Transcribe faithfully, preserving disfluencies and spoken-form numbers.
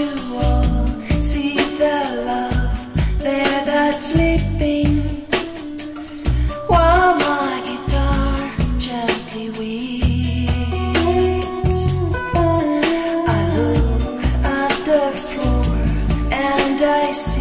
you all see the love there that's sleeping, while my guitar gently weeps. I look at the floor and I see